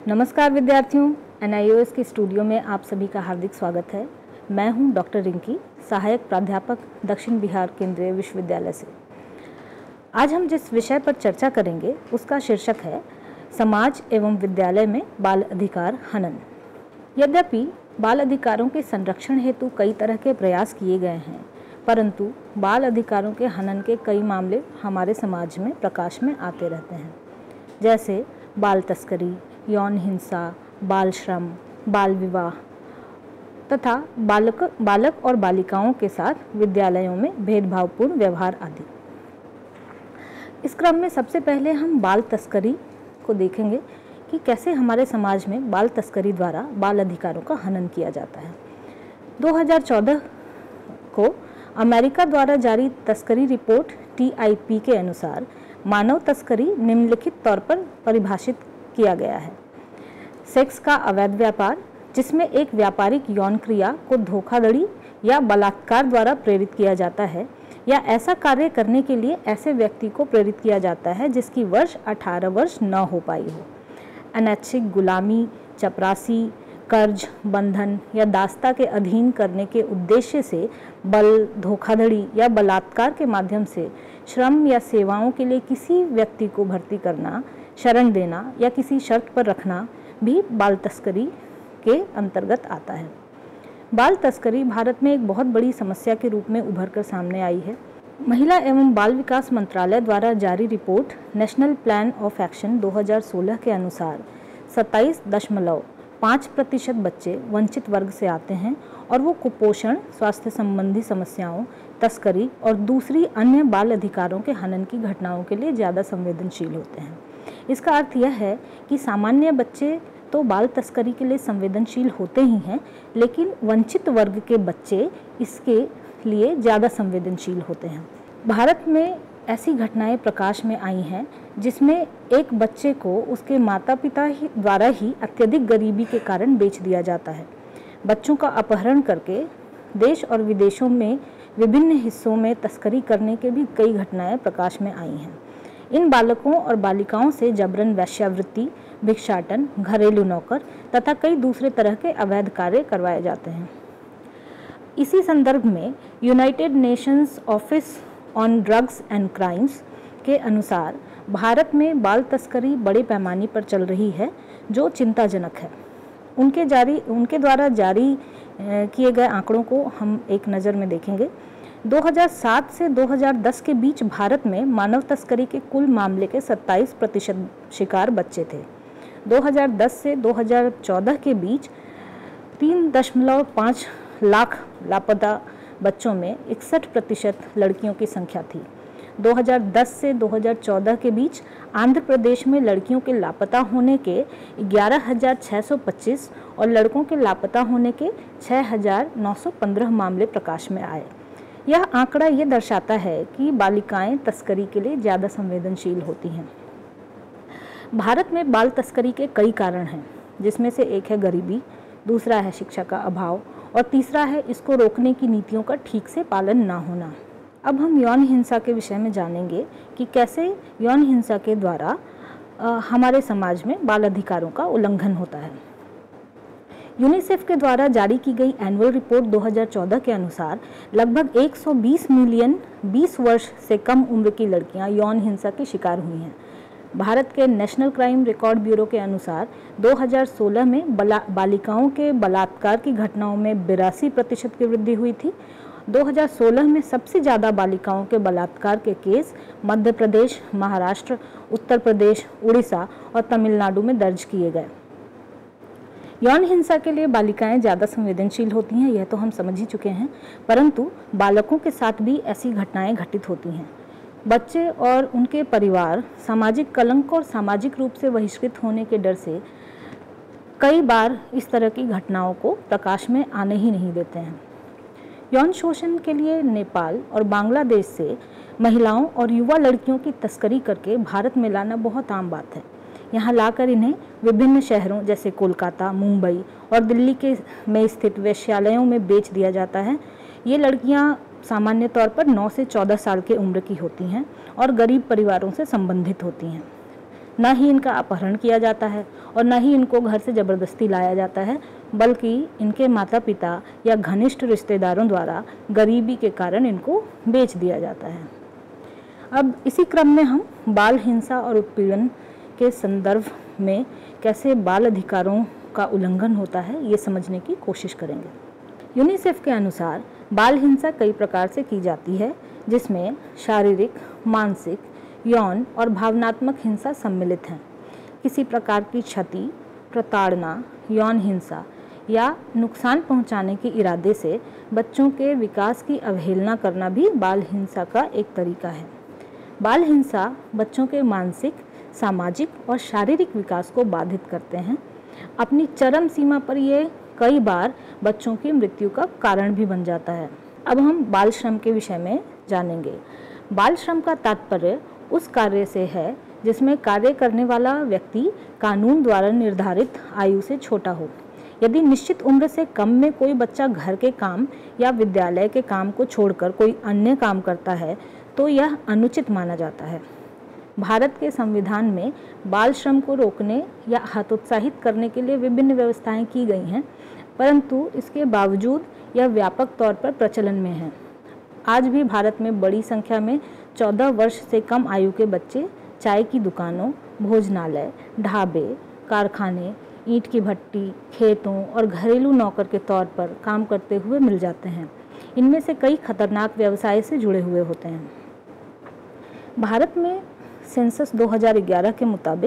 नमस्कार विद्यार्थियों, NIOS के स्टूडियो में आप सभी का हार्दिक स्वागत है। मैं हूं डॉक्टर रिंकी, सहायक प्राध्यापक, दक्षिण बिहार केंद्रीय विश्वविद्यालय से। आज हम जिस विषय पर चर्चा करेंगे उसका शीर्षक है समाज एवं विद्यालय में बाल अधिकार हनन। यद्यपि बाल अधिकारों के संरक्षण हेतु कई तरह के प्रयास किए गए हैं, परंतु बाल अधिकारों के हनन के कई मामले हमारे समाज में प्रकाश में आते रहते हैं, जैसे बाल तस्करी, यौन हिंसा, बाल श्रम, बाल विवाह तथा बालक और बालिकाओं के साथ विद्यालयों में भेदभावपूर्ण व्यवहार आदि। इस क्रम में सबसे पहले हम बाल तस्करी को देखेंगे कि कैसे हमारे समाज में बाल तस्करी द्वारा बाल अधिकारों का हनन किया जाता है। 2014 को अमेरिका द्वारा जारी तस्करी रिपोर्ट TIP के अनुसार मानव तस्करी निम्नलिखित तौर पर परिभाषित किया गया है। सेक्स का अवैध व्यापार, जिसमें एक व्यापारिक यौन क्रिया को धोखाधड़ी या बलात्कार द्वारा प्रेरित किया जाता है या ऐसा कार्य करने के लिए ऐसे व्यक्ति को प्रेरित किया जाता है जिसकी वर्ष 18 वर्ष न हो पाई हो। अनैच्छिक गुलामी, चपरासी, कर्ज, बंधन या दास्ता के अधीन करने के उद्देश्य से बल, धोखाधड़ी या बलात्कार के माध्यम से श्रम या सेवाओं के लिए किसी व्यक्ति को भर्ती करना, शरण देना या किसी शर्त पर रखना भी बाल तस्करी के अंतर्गत आता है। बाल तस्करी भारत में एक बहुत बड़ी समस्या के रूप में उभर कर सामने आई है। महिला एवं बाल विकास मंत्रालय द्वारा जारी report national plan of action 2016 के अनुसार 27.5% बच्चे वंचित वर्ग से आते हैं और वो कुपोषण, स्वास्थ्य संबंधी समस्याओं, तस्करी और दूसरी अन्य बाल अधिकारों के हनन की घटनाओं के लिए ज़्यादा संवेदनशील होते हैं। इसका अर्थ यह है कि सामान्य बच्चे तो बाल तस्करी के लिए संवेदनशील होते ही हैं, लेकिन वंचित वर्ग के बच्चे इसके लिए ज़्यादा संवेदनशील होते हैं। भारत में ऐसी घटनाएं प्रकाश में आई हैं जिसमें एक बच्चे को उसके माता पिता द्वारा ही अत्यधिक गरीबी के कारण बेच दिया जाता है। बच्चों का अपहरण करके देश और विदेशों में विभिन्न हिस्सों में तस्करी करने के भी कई घटनाएं प्रकाश में आई हैं। इन बालकों और बालिकाओं से जबरन वेश्यावृत्ति, भिक्षाटन, घरेलू नौकर तथा कई दूसरे तरह के अवैध कार्य करवाए जाते हैं। इसी संदर्भ में United Nations office on drugs and crimes के अनुसार भारत में बाल तस्करी बड़े पैमाने पर चल रही है, जो चिंताजनक है। उनके द्वारा जारी किए गए आंकड़ों को हम एक नज़र में देखेंगे। 2007 से 2010 के बीच भारत में मानव तस्करी के कुल मामले के 27% शिकार बच्चे थे। 2010 से 2014 के बीच 3.5 लाख लापता बच्चों में 61% लड़कियों की संख्या थी। 2010 से 2014 के बीच आंध्र प्रदेश में लड़कियों के लापता होने के 11,625 और लड़कों के लापता होने के 6,915 मामले प्रकाश में आए। यह आंकड़ा ये दर्शाता है कि बालिकाएं तस्करी के लिए ज़्यादा संवेदनशील होती हैं। भारत में बाल तस्करी के कई कारण हैं, जिसमें से एक है गरीबी, दूसरा है शिक्षा का अभाव और तीसरा है इसको रोकने की नीतियों का ठीक से पालन ना होना। अब हम यौन हिंसा के विषय में जानेंगे कि कैसे यौन हिंसा के द्वारा हमारे समाज में बाल अधिकारों का उल्लंघन होता है। यूनिसेफ के द्वारा जारी की गई एनुअल रिपोर्ट 2014 के अनुसार लगभग 120 मिलियन 20 वर्ष से कम उम्र की लड़कियां यौन हिंसा की शिकार हुई हैं। भारत के नेशनल क्राइम रिकॉर्ड ब्यूरो के अनुसार 2016 में बालिकाओं के बलात्कार की घटनाओं में 82% की वृद्धि हुई थी। 2016 में सबसे ज़्यादा बालिकाओं के बलात्कार के केस मध्य प्रदेश, महाराष्ट्र, उत्तर प्रदेश, उड़ीसा और तमिलनाडु में दर्ज किए गए। यौन हिंसा के लिए बालिकाएं ज़्यादा संवेदनशील होती हैं, यह तो हम समझ ही चुके हैं, परंतु बालकों के साथ भी ऐसी घटनाएं घटित होती हैं। बच्चे और उनके परिवार सामाजिक कलंक और सामाजिक रूप से बहिष्कृत होने के डर से कई बार इस तरह की घटनाओं को प्रकाश में आने ही नहीं देते हैं। यौन शोषण के लिए नेपाल और बांग्लादेश से महिलाओं और युवा लड़कियों की तस्करी करके भारत में लाना बहुत आम बात है। यहाँ लाकर इन्हें विभिन्न शहरों जैसे कोलकाता, मुंबई और दिल्ली में स्थित वेश्यालयों में बेच दिया जाता है। ये लड़कियाँ सामान्य तौर पर 9 से 14 साल की उम्र की होती हैं और गरीब परिवारों से संबंधित होती हैं। न ही इनका अपहरण किया जाता है और न ही इनको घर से ज़बरदस्ती लाया जाता है, बल्कि इनके माता पिता या घनिष्ठ रिश्तेदारों द्वारा गरीबी के कारण इनको बेच दिया जाता है। अब इसी क्रम में हम बाल हिंसा और उत्पीड़न के संदर्भ में कैसे बाल अधिकारों का उल्लंघन होता है ये समझने की कोशिश करेंगे। यूनिसेफ के अनुसार बाल हिंसा कई प्रकार से की जाती है, जिसमें शारीरिक, मानसिक, यौन और भावनात्मक हिंसा सम्मिलित हैं। किसी प्रकार की क्षति, प्रताड़ना, यौन हिंसा या नुकसान पहुंचाने के इरादे से बच्चों के विकास की अवहेलना करना भी बाल हिंसा का एक तरीका है। बाल हिंसा बच्चों के मानसिक, सामाजिक और शारीरिक विकास को बाधित करते हैं। अपनी चरम सीमा पर ये कई बार बच्चों की मृत्यु का कारण भी बन जाता है। अब हम बाल श्रम के विषय में जानेंगे। बाल श्रम का तात्पर्य उस कार्य से है जिसमें कार्य करने वाला व्यक्ति कानून द्वारा निर्धारित आयु से छोटा हो। यदि निश्चित उम्र से कम में कोई बच्चा घर के काम या विद्यालय के काम को छोड़कर कोई अन्य काम करता है तो यह अनुचित माना जाता है। भारत के संविधान में बाल श्रम को रोकने या हतोत्साहित करने के लिए विभिन्न व्यवस्थाएं की गई हैं, परंतु इसके बावजूद यह व्यापक तौर पर प्रचलन में है। आज भी भारत में बड़ी संख्या में 14 वर्ष से कम आयु के बच्चे चाय की दुकानों, भोजनालय, ढाबे, कारखाने, ईंट की भट्टी, खेतों और घरेलू नौकर के तौर पर काम करते हुए मिल जाते हैं। इनमें से कई खतरनाक व्यवसाय से जुड़े हुए होते हैं। भारत में सेंसस 2011 के मुताबिक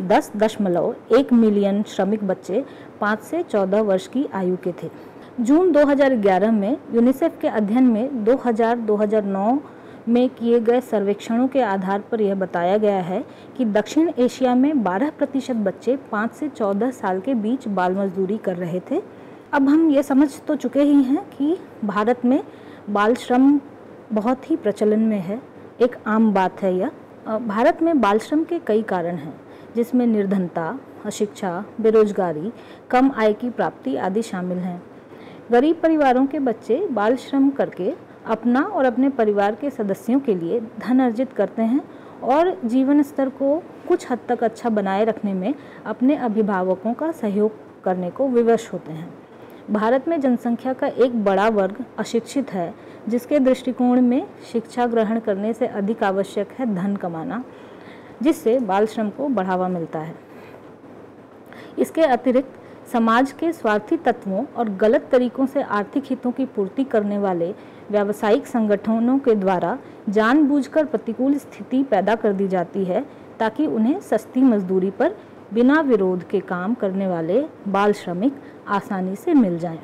10.1 मिलियन श्रमिक बच्चे 5 से 14 वर्ष की आयु के थे। जून 2011 में यूनिसेफ के अध्ययन में 2000-2009 में किए गए सर्वेक्षणों के आधार पर यह बताया गया है कि दक्षिण एशिया में 12% बच्चे 5 से 14 साल के बीच बाल मजदूरी कर रहे थे। अब हम ये समझ तो चुके ही हैं कि भारत में बाल श्रम बहुत ही प्रचलन में है, एक आम बात है यह। भारत में बाल श्रम के कई कारण हैं, जिसमें निर्धनता, अशिक्षा, बेरोजगारी, कम आय की प्राप्ति आदि शामिल हैं। गरीब परिवारों के बच्चे बाल श्रम करके अपना और अपने परिवार के सदस्यों के लिए धन अर्जित करते हैं और जीवन स्तर को कुछ हद तक अच्छा बनाए रखने में अपने अभिभावकों का सहयोग करने को विवश होते हैं। भारत में जनसंख्या का एक बड़ा वर्ग अशिक्षित है, जिसके दृष्टिकोण में शिक्षा ग्रहण करने से अधिक आवश्यक है धन कमाना, जिससे बाल श्रम को बढ़ावा मिलता है। इसके अतिरिक्त समाज के स्वार्थी तत्वों और गलत तरीकों से आर्थिक हितों की पूर्ति करने वाले व्यावसायिक संगठनों के द्वारा जानबूझकर प्रतिकूल स्थिति पैदा कर दी जाती है, ताकि उन्हें सस्ती मजदूरी पर बिना विरोध के काम करने वाले बाल श्रमिक आसानी से मिल जाएं।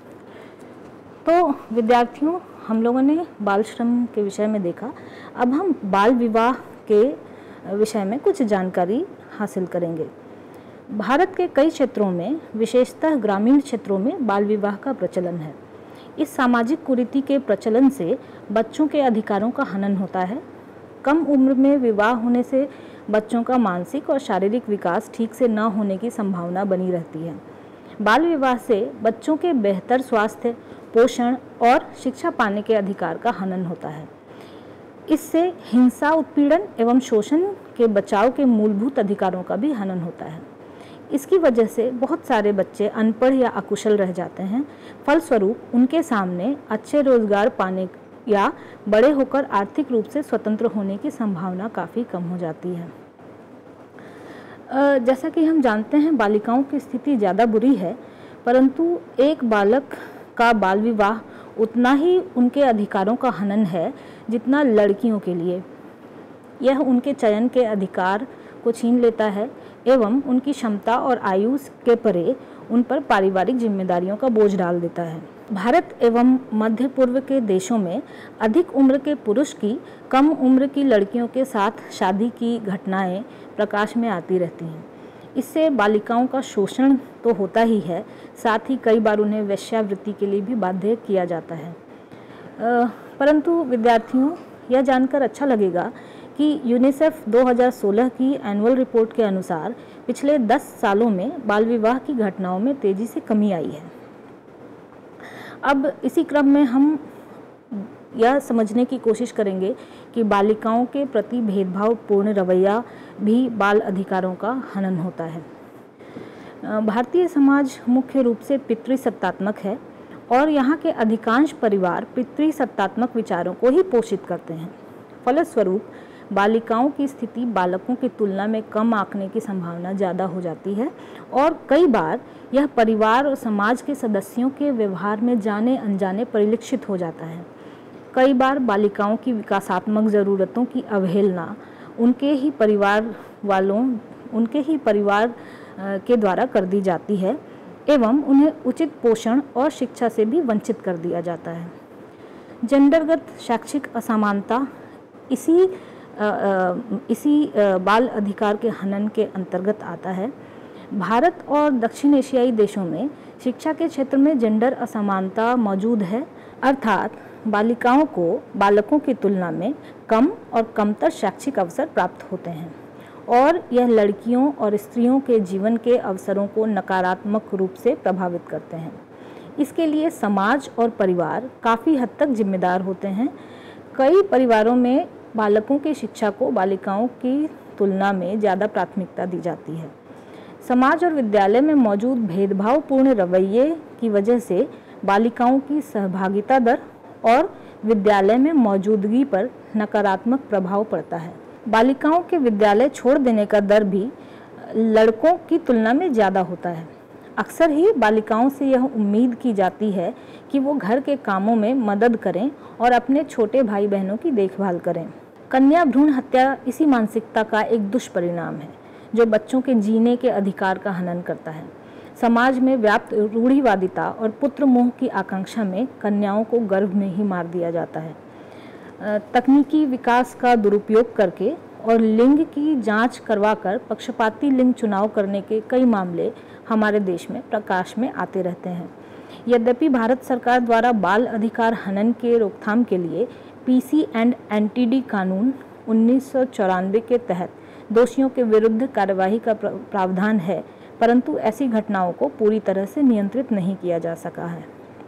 तो विद्यार्थियों, हम लोगों ने बाल श्रम के विषय में देखा। अब हम बाल विवाह के विषय में कुछ जानकारी हासिल करेंगे। भारत के कई क्षेत्रों में, विशेषतः ग्रामीण क्षेत्रों में बाल विवाह का प्रचलन है। इस सामाजिक कुरीति के प्रचलन से बच्चों के अधिकारों का हनन होता है। कम उम्र में विवाह होने से बच्चों का मानसिक और शारीरिक विकास ठीक से न होने की संभावना बनी रहती है। बाल विवाह से बच्चों के बेहतर स्वास्थ्य, पोषण और शिक्षा पाने के अधिकार का हनन होता है। इससे हिंसा, उत्पीड़न एवं शोषण के बचाव के मूलभूत अधिकारों का भी हनन होता है। इसकी वजह से बहुत सारे बच्चे अनपढ़ या अकुशल रह जाते हैं। फलस्वरूप उनके सामने अच्छे रोजगार पाने या बड़े होकर आर्थिक रूप से स्वतंत्र होने की संभावना काफ़ी कम हो जाती है। जैसा कि हम जानते हैं, बालिकाओं की स्थिति ज़्यादा बुरी है, परंतु एक बालक का बाल विवाह उतना ही उनके अधिकारों का हनन है जितना लड़कियों के लिए। यह उनके चयन के अधिकार को छीन लेता है एवं उनकी क्षमता और आयु के परे उन पर पारिवारिक जिम्मेदारियों का बोझ डाल देता है। भारत एवं मध्य पूर्व के देशों में अधिक उम्र के पुरुष की कम उम्र की लड़कियों के साथ शादी की घटनाएं प्रकाश में आती रहती हैं। इससे बालिकाओं का शोषण तो होता ही है, साथ ही कई बार उन्हें वेश्यावृत्ति के लिए भी बाध्य किया जाता है। परंतु विद्यार्थियों, यह जानकर अच्छा लगेगा कि यूनिसेफ 2016 की एनुअल रिपोर्ट के अनुसार पिछले 10 सालों में बाल विवाह की घटनाओं में तेजी से कमी आई है। अब इसी क्रम में हम यह समझने की कोशिश करेंगे कि बालिकाओं के प्रति भेदभावपूर्ण रवैया भी बाल अधिकारों का हनन होता है। भारतीय समाज मुख्य रूप से पितृसत्तात्मक है और यहाँ के अधिकांश परिवार पितृसत्तात्मक विचारों को ही पोषित करते हैं। फलस्वरूप बालिकाओं की स्थिति बालकों की तुलना में कम आंकने की संभावना ज़्यादा हो जाती है और कई बार यह परिवार और समाज के सदस्यों के व्यवहार में जाने अनजाने परिलक्षित हो जाता है। कई बार बालिकाओं की विकासात्मक ज़रूरतों की अवहेलना उनके ही परिवार के द्वारा कर दी जाती है एवं उन्हें उचित पोषण और शिक्षा से भी वंचित कर दिया जाता है। जेंडरगत शैक्षिक असमानता इसी बाल अधिकार के हनन के अंतर्गत आता है। भारत और दक्षिण एशियाई देशों में शिक्षा के क्षेत्र में जेंडर असमानता मौजूद है, अर्थात बालिकाओं को बालकों की तुलना में कम और कमतर शैक्षिक अवसर प्राप्त होते हैं और यह लड़कियों और स्त्रियों के जीवन के अवसरों को नकारात्मक रूप से प्रभावित करते हैं। इसके लिए समाज और परिवार काफ़ी हद तक जिम्मेदार होते हैं। कई परिवारों में बालकों की शिक्षा को बालिकाओं की तुलना में ज़्यादा प्राथमिकता दी जाती है। समाज और विद्यालय में मौजूद भेदभावपूर्ण रवैये की वजह से बालिकाओं की सहभागिता दर और विद्यालय में मौजूदगी पर नकारात्मक प्रभाव पड़ता है। बालिकाओं के विद्यालय छोड़ देने का दर भी लड़कों की तुलना में ज़्यादा होता है। अक्सर ही बालिकाओं से यह उम्मीद की जाती है कि वो घर के कामों में मदद करें और अपने छोटे भाई बहनों की देखभाल करें। कन्या भ्रूण हत्या इसी मानसिकता का एक दुष्परिणाम है जो बच्चों के जीने के अधिकार का हनन करता है। समाज में व्याप्त रूढ़िवादिता और पुत्र मोह की आकांक्षा में कन्याओं को गर्भ में ही मार दिया जाता है। तकनीकी विकास का दुरुपयोग करके और लिंग की जांच करवाकर पक्षपाती लिंग चुनाव करने के कई मामले हमारे देश में प्रकाश में आते रहते हैं। यद्यपि भारत सरकार द्वारा बाल अधिकार हनन के रोकथाम के लिए पीसी एंड एनटीडी कानून 1994 के तहत दोषियों के विरुद्ध कार्यवाही का प्रावधान है, परंतु ऐसी घटनाओं को पूरी तरह से नियंत्रित नहीं किया जा सका है।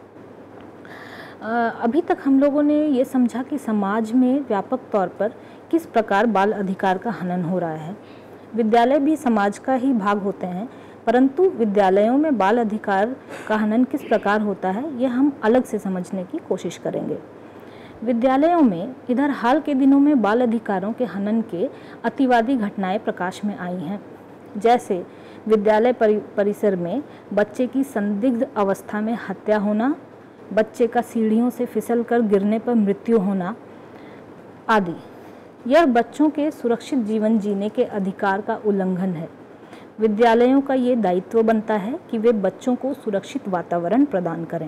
अभी तक हम लोगों ने ये समझा कि समाज में व्यापक तौर पर किस प्रकार बाल अधिकार का हनन हो रहा है। विद्यालय भी समाज का ही भाग होते हैं, परंतु विद्यालयों में बाल अधिकार का हनन किस प्रकार होता है यह हम अलग से समझने की कोशिश करेंगे। विद्यालयों में इधर हाल के दिनों में बाल अधिकारों के हनन के अतिवादी घटनाएं प्रकाश में आई हैं। जैसे विद्यालय परिसर में बच्चे की संदिग्ध अवस्था में हत्या होना, बच्चे का सीढ़ियों से फिसलकर गिरने पर मृत्यु होना आदि। यह बच्चों के सुरक्षित जीवन जीने के अधिकार का उल्लंघन है। विद्यालयों का ये दायित्व बनता है कि वे बच्चों को सुरक्षित वातावरण प्रदान करें।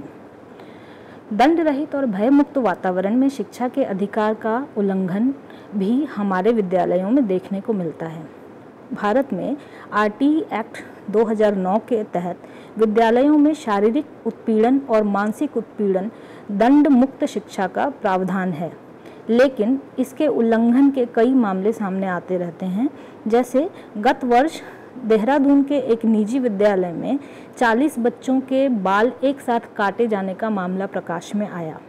दंड रहित और भयमुक्त वातावरण में शिक्षा के अधिकार का उल्लंघन भी हमारे विद्यालयों में देखने को मिलता है। भारत में आरटी एक्ट 2009 के तहत विद्यालयों में शारीरिक उत्पीड़न और मानसिक उत्पीड़न दंड मुक्त शिक्षा का प्रावधान है, लेकिन इसके उल्लंघन के कई मामले सामने आते रहते हैं। जैसे गत वर्ष देहरादून के एक निजी विद्यालय में 40 बच्चों के बाल एक साथ काटे जाने का मामला प्रकाश में आया।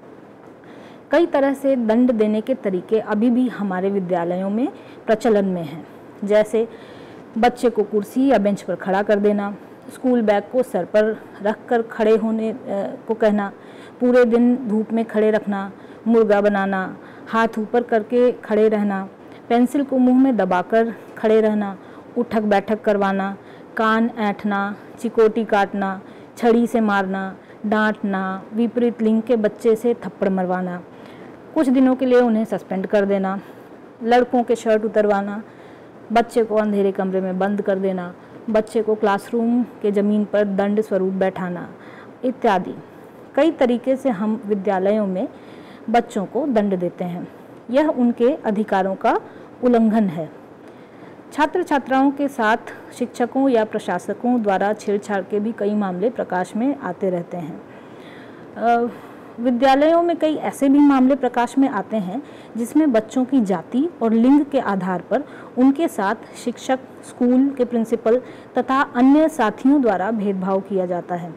कई तरह से दंड देने के तरीके अभी भी हमारे विद्यालयों में प्रचलन में हैं। जैसे बच्चे को कुर्सी या बेंच पर खड़ा कर देना, स्कूल बैग को सर पर रखकर खड़े होने को कहना, पूरे दिन धूप में खड़े रखना, मुर्गा बनाना, हाथ ऊपर करके खड़े रहना, पेंसिल को मुंह में दबाकर खड़े रहना, उठक बैठक करवाना, कान ऐंठना, चिकोटी काटना, छड़ी से मारना, डांटना, विपरीत लिंग के बच्चे से थप्पड़ मरवाना, कुछ दिनों के लिए उन्हें सस्पेंड कर देना, लड़कों के शर्ट उतरवाना, बच्चे को अंधेरे कमरे में बंद कर देना, बच्चे को क्लासरूम के ज़मीन पर दंड स्वरूप बैठाना इत्यादि। कई तरीके से हम विद्यालयों में बच्चों को दंड देते हैं। यह उनके अधिकारों का उल्लंघन है। छात्र छात्राओं के साथ शिक्षकों या प्रशासकों द्वारा छेड़छाड़ के भी कई मामले प्रकाश में आते रहते हैं। विद्यालयों में कई ऐसे भी मामले प्रकाश में आते हैं जिसमें बच्चों की जाति और लिंग के आधार पर उनके साथ शिक्षक, स्कूल के प्रिंसिपल तथा अन्य साथियों द्वारा भेदभाव किया जाता है।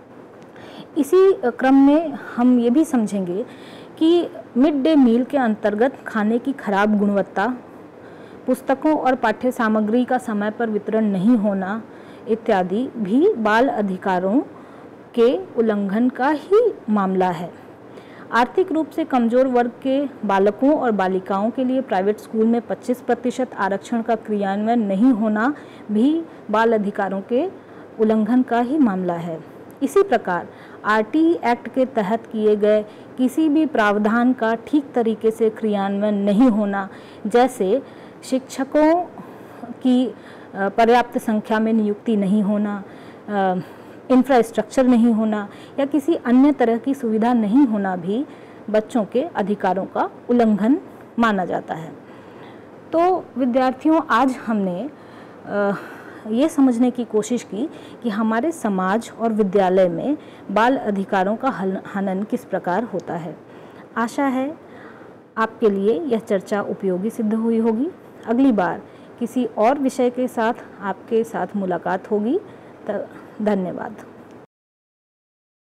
इसी क्रम में हम ये भी समझेंगे कि मिड डे मील के अंतर्गत खाने की खराब गुणवत्ता, पुस्तकों और पाठ्य सामग्री का समय पर वितरण नहीं होना इत्यादि भी बाल अधिकारों के उल्लंघन का ही मामला है। आर्थिक रूप से कमज़ोर वर्ग के बालकों और बालिकाओं के लिए प्राइवेट स्कूल में 25% आरक्षण का क्रियान्वयन नहीं होना भी बाल अधिकारों के उल्लंघन का ही मामला है। इसी प्रकार आरटीई एक्ट के तहत किए गए किसी भी प्रावधान का ठीक तरीके से क्रियान्वयन नहीं होना, जैसे शिक्षकों की पर्याप्त संख्या में नियुक्ति नहीं होना, इंफ्रास्ट्रक्चर नहीं होना या किसी अन्य तरह की सुविधा नहीं होना भी बच्चों के अधिकारों का उल्लंघन माना जाता है। तो विद्यार्थियों, आज हमने ये समझने की कोशिश की कि हमारे समाज और विद्यालय में बाल अधिकारों का हनन किस प्रकार होता है। आशा है आपके लिए यह चर्चा उपयोगी सिद्ध हुई होगी। अगली बार किसी और विषय के साथ आपके साथ मुलाकात होगी। धन्यवाद।